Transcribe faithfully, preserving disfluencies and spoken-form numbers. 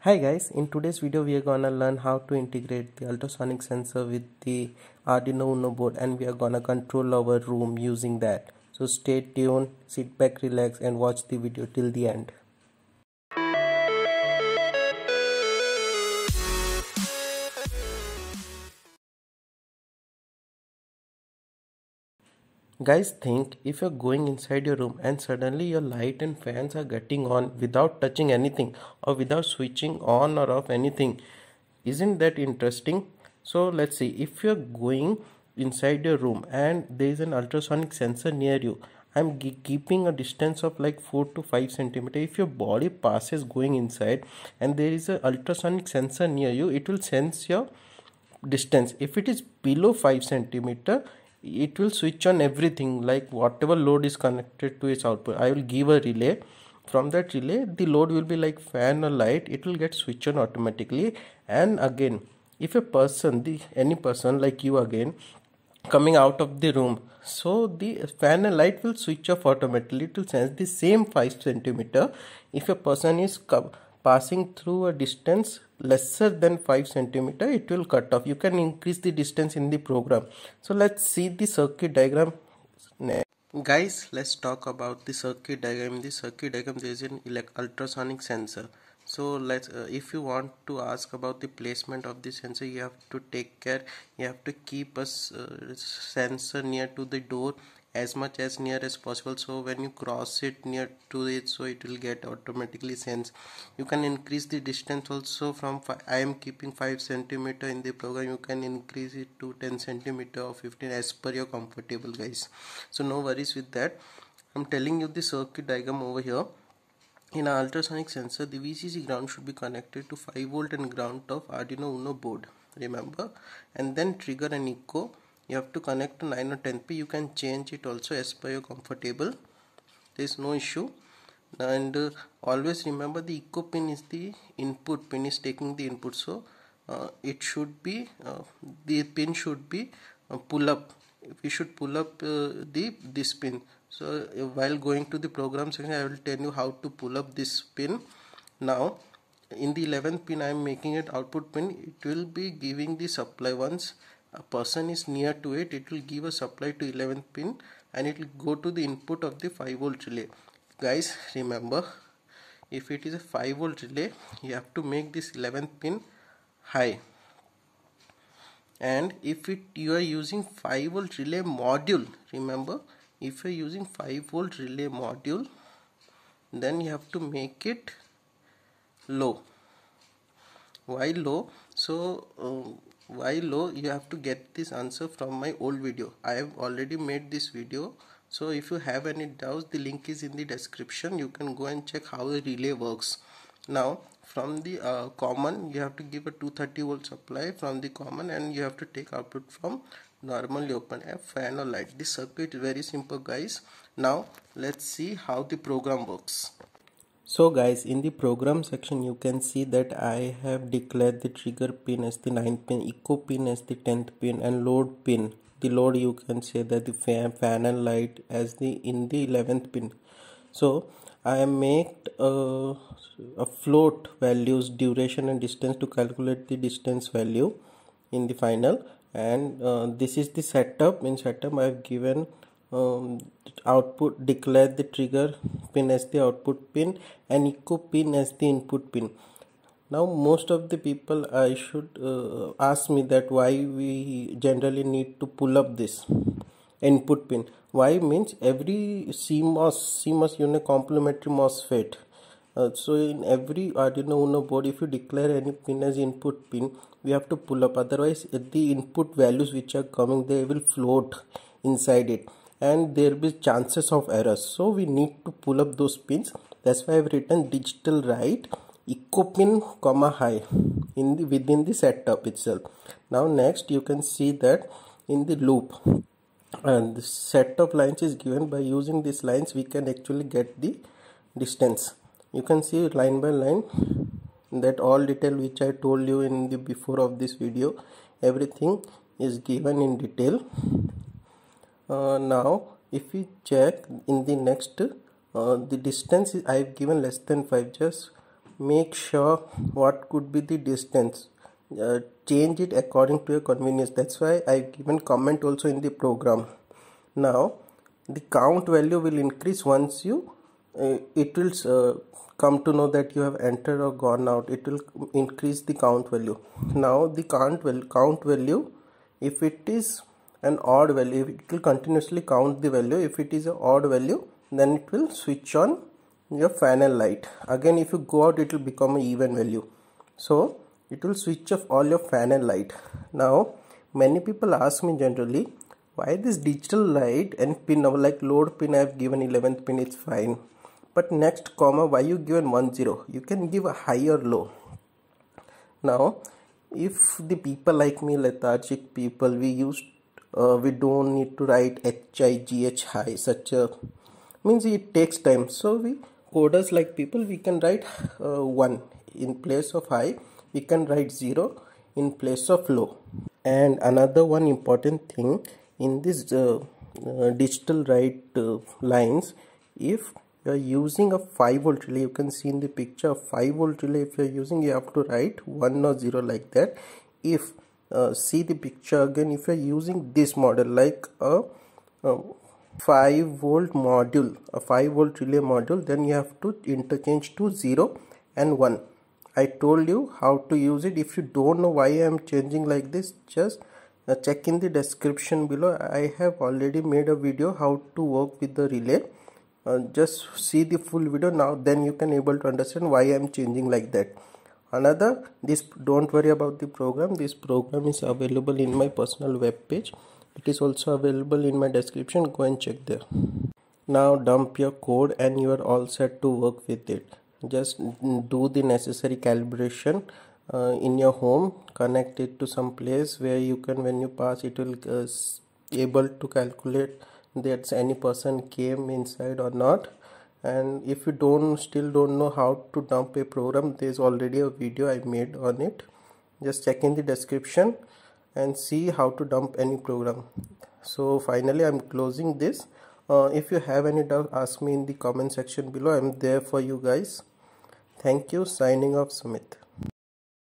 Hi guys, in today's video we are gonna learn how to integrate the ultrasonic sensor with the Arduino Uno board, and we are gonna control our room using that. So stay tuned, sit back, relax and watch the video till the end. Guys, think if you're going inside your room and suddenly your light and fans are getting on without touching anything or without switching on or off anything. Isn't that interesting? So let's see, if you're going inside your room and there is an ultrasonic sensor near you, I'm keeping a distance of like four to five centimeter. If your body passes going inside and there is an ultrasonic sensor near you, it will sense your distance. If it is below five centimeter, it will switch on everything, like whatever load is connected to its output. I will give a relay. From that relay, the load will be like fan or light, it will get switched on automatically. And again, if a person, the any person like you again coming out of the room, so the fan and light will switch off automatically. It will sense the same five centimeter. If a person is passing through a distance lesser than five centimeter, it will cut off. You can increase the distance in the program. So let's see the circuit diagram next. Guys, let's talk about the circuit diagram. In the circuit diagram there is an ultrasonic sensor. So let's uh, if you want to ask about the placement of the sensor, you have to take care, you have to keep a uh, sensor near to the door, as much as near as possible, so when you cross it near to it, so it will get automatically sense. You can increase the distance also from I am keeping five centimeter in the program. You can increase it to ten centimeter or fifteen as per your comfortable, guys. So no worries with that. I'm telling you the circuit diagram over here. In an ultrasonic sensor, the V C C ground should be connected to five volt and ground of Arduino Uno board, remember, and then trigger an echo. You have to connect to nine or ten P. You can change it also as per your comfortable. There is no issue. And uh, always remember, the echo pin is the input pin, is taking the input. So uh, it should be uh, the pin should be uh, pull up. We should pull up uh, the this pin. So uh, while going to the program section, I will tell you how to pull up this pin. Now in the eleventh pin, I am making it output pin. It will be giving the supply. Once a person is near to it, it will give a supply to eleventh pin and it will go to the input of the five volt relay. Guys, remember, if it is a five volt relay, you have to make this eleventh pin high. And if it you are using five volt relay module, remember, if you are using five volt relay module, then you have to make it low. Why low? So uh, why low? You have to get this answer from my old video. I have already made this video, so if you have any doubts, the link is in the description. You can go and check how the relay works. Now from the uh, common, you have to give a two thirty volt supply from the common, and you have to take output from normally open a fan or light. This circuit is very simple, guys. Now let's see how the program works. So guys, in the program section you can see that I have declared the trigger pin as the ninth pin, echo pin as the tenth pin, and load pin, the load you can say that the fan, fan and light as the in the eleventh pin. So I made uh, a float values, duration and distance to calculate the distance value in the final. And uh, this is the setup. In setup I have given um, output, declare the trigger pin as the output pin and echo pin as the input pin. Now most of the people I should uh, ask me that why we generally need to pull up this input pin. Why means every C MOS, C MOS unit complementary MOSFET. Uh, so in every Arduino Uno board, if you declare any pin as input pin, we have to pull up. Otherwise, the input values which are coming, they will float inside it, and there will be chances of errors. So we need to pull up those pins. That's why I've written digital write echo pin comma high in the within the setup itself. Now next you can see that in the loop, and the set of lines is given. By using these lines we can actually get the distance. You can see line by line that all detail which I told you in the before of this video, everything is given in detail. Uh, now if we check in the next, uh, the distance is I have given less than five. Just make sure what could be the distance. Uh, change it according to your convenience. That's why I've given comment also in the program. Now the count value will increase once you uh, it will uh, come to know that you have entered or gone out. It will increase the count value. Now the count value count value, if it is an odd value, it will continuously count the value. If it is an odd value, then it will switch on your fan and light. Again, if you go out, it will become an even value. So it will switch off all your fan and light. Now many people ask me generally, why this digital light and pin, like load pin I have given eleventh pin, it's fine, but next comma why you given one zero? You can give a higher low. Now if the people like me, lethargic people, we use uh, we don't need to write H I G H high, such a means it takes time. So we coders like people, we can write uh, one in place of high, we can write zero in place of low. And another one important thing in this uh, uh, digital write uh, lines, if you are using a five volt relay, you can see in the picture five volt relay, if you are using, you have to write one or zero like that. If uh, see the picture again, if you are using this model like a, a five volt module, a five volt relay module, then you have to interchange to zero and one. I told you how to use it. If you don't know why I am changing like this, just uh, check in the description below. I have already made a video how to work with the relay. Uh, just see the full video now, then you can able to understand why I am changing like that. Another, this, don't worry about the program. This program is available in my personal web page. It is also available in my description. Go and check there. Now dump your code and you are all set to work with it. Just do the necessary calibration uh, in your home. Connect it to some place where you can, when you pass, it will uh, able to calculate that any person came inside or not. And if you don't still don't know how to dump a program, there is already a video I made on it. Just check in the description and see how to dump any program. So finally I'm closing this. Uh, if you have any doubt, ask me in the comment section below. I'm there for you guys. Thank you. Signing off, Sumit.